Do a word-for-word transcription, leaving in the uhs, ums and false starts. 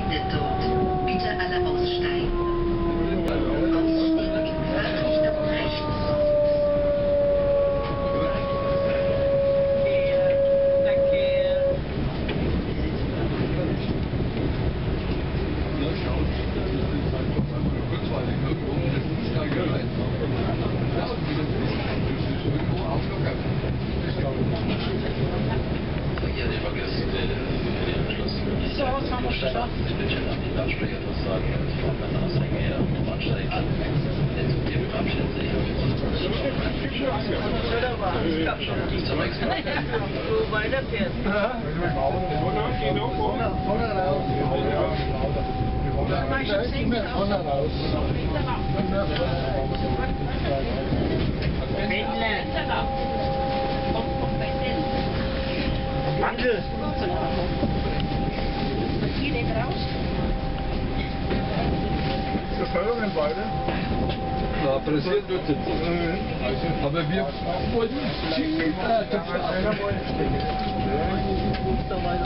endet dort. Bitte alle aussteigen. Ausstieg in Fahrtrichtung rechts. So, was haben wir geschafft? Ich will schon an die Lautsprecher was sagen, als Frau meiner Aussage her auf dem Ansteig. Jetzt wir verabschieden sich. Zum nächsten Mal. So weiter fährt. Danke. Hier den raus. Beförderung beide. Na, passiert wird es. Aber wir wollten ziehen. Einer wollte stehen.